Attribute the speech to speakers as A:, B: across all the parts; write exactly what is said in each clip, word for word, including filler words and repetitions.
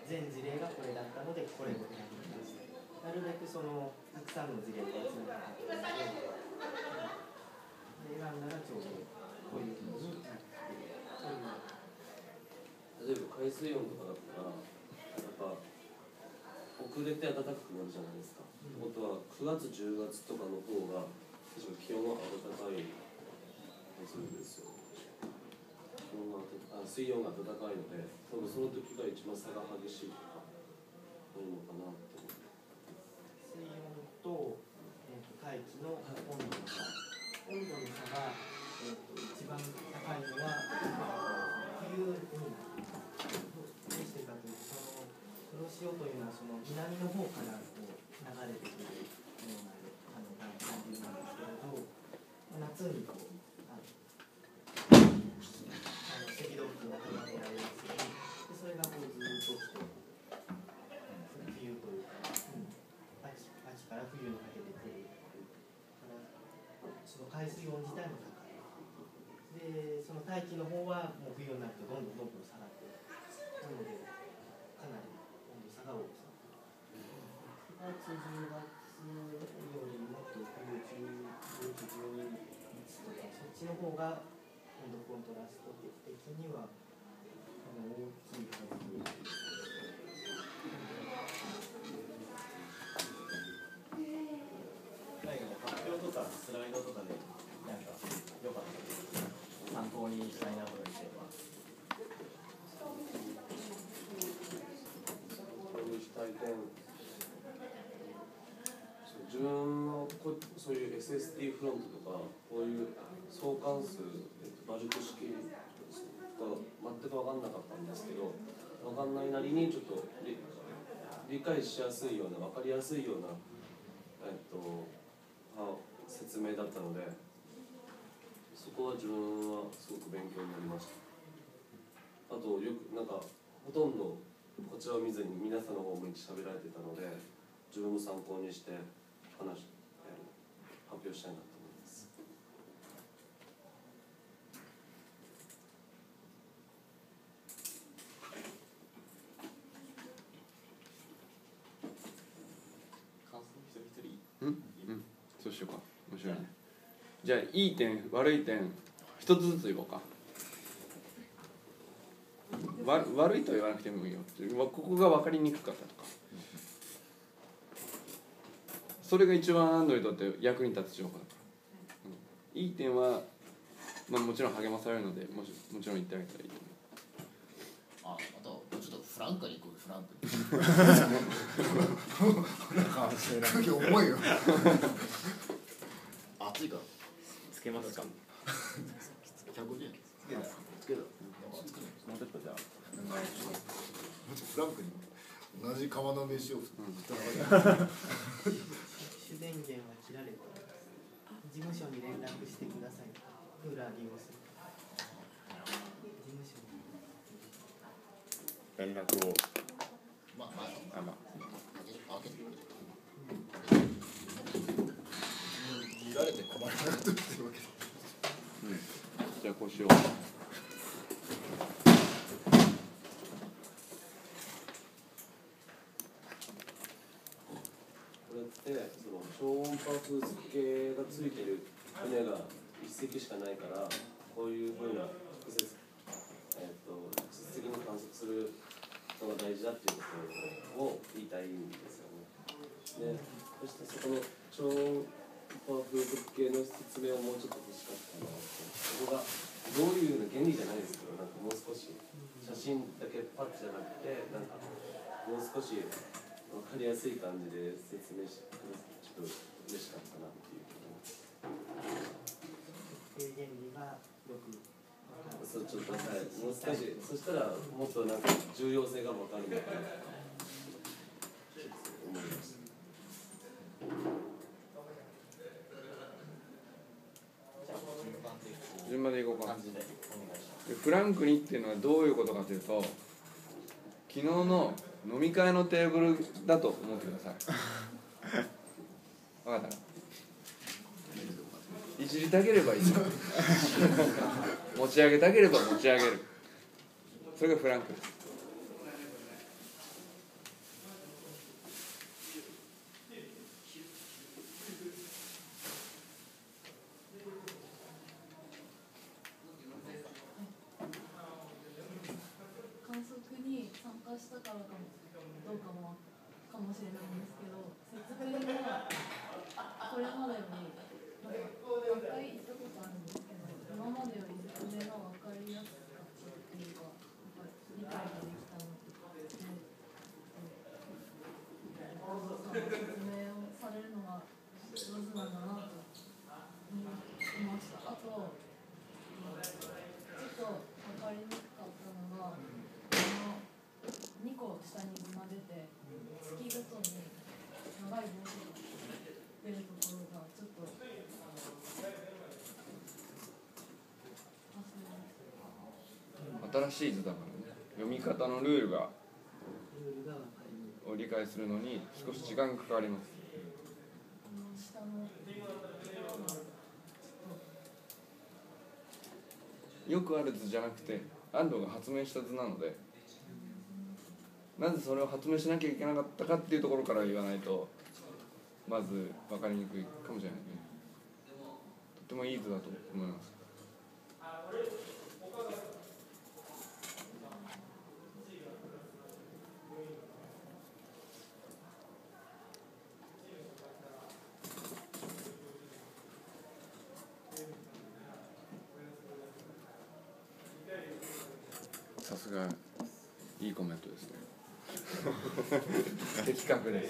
A: 全事例がこれだったのでこれを選びました。なるべくそのたくさんの事例を集めたかったので、選んだらちょうどこういうふうになって
B: 例えば海水温とかだったらやっぱ遅れて暖かくなるじゃないですか。って、うん、ことはくがつじゅうがつとかの方が確か気温が暖かいはずですよ。気温があ水温が暖かいので多分その時が一番差が激しいとかなるのかなと思って。
A: 水温と、えー、と大気の温度の差、温度の差が、えー、と一番高いのは冬になる。どうしてかというと、その黒潮というのはその南の方からこう流れてくるようなあの感じなんですけれど、夏にこうあのあの赤道付近が高められますよね。でそれがこうずっと来て冬というか、うん、秋, 秋から冬にかけてくるからその海水温自体も高いで、その大気の方はもう冬になるとどんどんどんどん下がってなのでかなり温度差が大きい。くがつじゅうがつよりもっと冬じゅういち、じゅうににちとかそっちの方が温度コントラスト的には大きいはずです。
C: 発表とかスライドとかでなんか良かったです。参考にしたいなと思ってます。
B: そういうしたい点、自分のこそういう エスエスディー フロントとかこういう相関数、えっと、バジェット式が全く分かんなかったんですけど、分かんないなりにちょっと 理, 理解しやすいような分かりやすいような、えっと説明だったので、そこは自分はすごく勉強になりました。あとよくなんかほとんどこちらを見ずに皆さんの方を向いて喋られてたので、自分も参考にして話発表したいなと思います。
C: 感想一人一人。
D: うんうん、そうしようか。面白いね。じゃあいい点悪い点一つずついこうか。わ悪いとは言わなくてもいいよ。ここが分かりにくかったとか、それが一番安藤にとって役に立つ情報だから、うん、いい点は、まあ、もちろん励まされるので、もちもちろん言ってあげたらいいと思う。
E: あ、あとちょっとフランクに行くフランクに
F: なんか空気重いよ
E: 暑いから
C: つけますか。
E: ひゃくごじゅうえん
F: つけた
E: つけた
C: もうちょっとじゃあ
F: フランクに同じ釜の飯を振った
A: 主電源は切られています。事務所に連絡してください。クーラー利用する。事務所に
G: 連絡を
E: まあまあ
G: あまあ
E: 開けて
F: 見られて困らないと言ってるわけだ。
D: うん、じゃあこうしよう。
B: でその超音波風速計がついてる船が一隻しかないから、こういうふうな直接、えー、と実績に観測するのが大事だっていうことを言いたいんですよね。でそしてそこの超音波風速計の説明をもうちょっと欲しかったなって。そこがどういうような原理じゃないですけど、なんかもう少し写真だけパッチじゃなくて、なんかもう少し分かりやすい感じで説明してください。ちょっと嬉しかったなっていう
A: 原理がよく
B: そうちょっとはい、もう少しそしたらもっとなんか重要性が分かるのかなと思いました。
D: 順番でいこうか。
C: 感じで
D: フランクにっていうのはどういうことかというと、昨日の飲み会のテーブルだと思ってください。分かったか。いじりたければいじる。持ち上げたければ持ち上げる。それがフランクです。
H: したからかもどうかもかもしれないんですけど、説明がこれまでよりなんか学会行ったことあるんですけど、今までより説明が分かりやすかったっていうか、なんか理解ができたので、大野さんが説明をされるのが上手なんだなと思いました。あとちょっと分かりにくかったのが、あのにこ下に図が出て月ごとに長い文字が出るところがちょっと
D: 新しい図だからね、読み方のルールが
A: ルールが分かりにくい。
D: を理解するのに少し時間がかかります。
H: あの下の
D: よくある図じゃなくて安藤が発明した図なので、なぜそれを発明しなきゃいけなかったかっていうところから言わないとまず分かりにくいかもしれないね。とてもいい図だと思います。さすがいいコメントですね。的確です。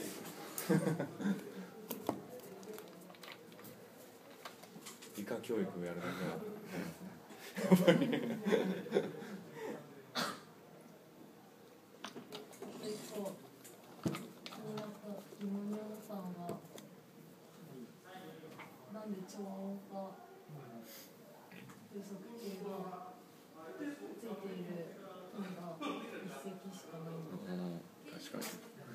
D: 理科教育をやるだけは。
H: えっと気になった疑問に思ったのが、なんで超音波風速計がついているのが一隻しかないのか。
D: 確かに。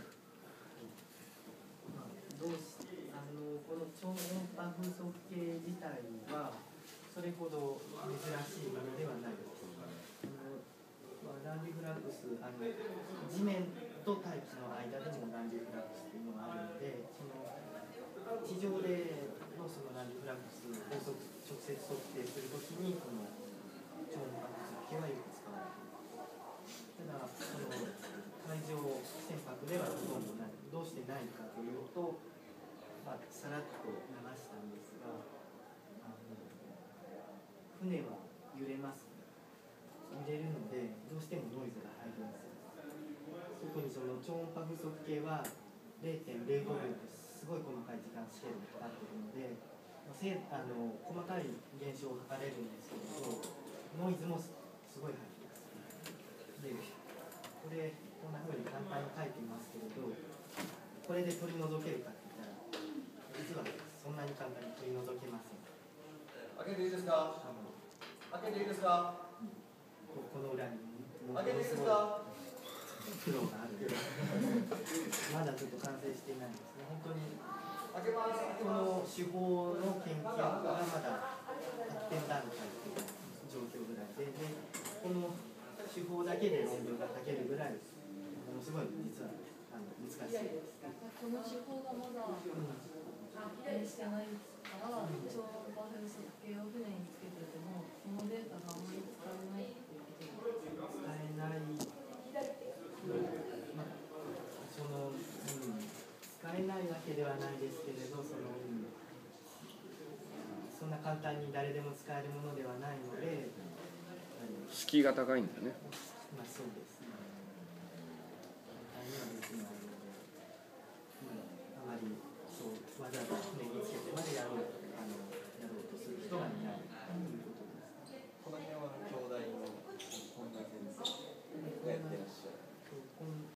A: まあどうしあのこの超音波風速計自体はそれほど珍しいものではないです。あの、まあ、ランディフラックスあの地面と大気の間でもランディフラックスというのがあるので、その地上でのそのランディフラックスを直接測定するときにこの超音波風速計はよく使われています。ただその海上船舶ではほとんどない。どうしてないかというと、まあ、さらっと流したんですが、あの船は揺れます。揺れるのでどうしてもノイズが入ります。特にその超音波風速計は れいてんれいごびょうとすごい細かい時間スケールがかかっているので、せあの細かい現象を測れるんですけれど、ノイズもすごい入ります。で、これこんな風に簡単に書いていますけれど、これで取り除けるかって言ったら実はそんなに簡単に取り除けません。
C: 開けていいですか？
A: あの
C: 開けていいですか？
A: ここの裏にも
C: 開けていいですか？
A: 苦労があるのでまだちょっと完成していないんですね。本当に
C: 開けます。開け
A: こ
C: ます。
A: の手法の研究がまだ発展段階という状況ぐらいで、でこの手法だけで論文が書けるぐらいものすごい実はあの難しいです。
H: この手法がまだ発展してないから超音波風速計を船につけててもこのデータがあまり使えないっていうことですか？
A: 使えない、まあ、その、うん、使えないわけではないですけれど、その、うん、そんな簡単に誰でも使えるものではないので、
D: 敷居が高いんだよね。
A: まあそうですね。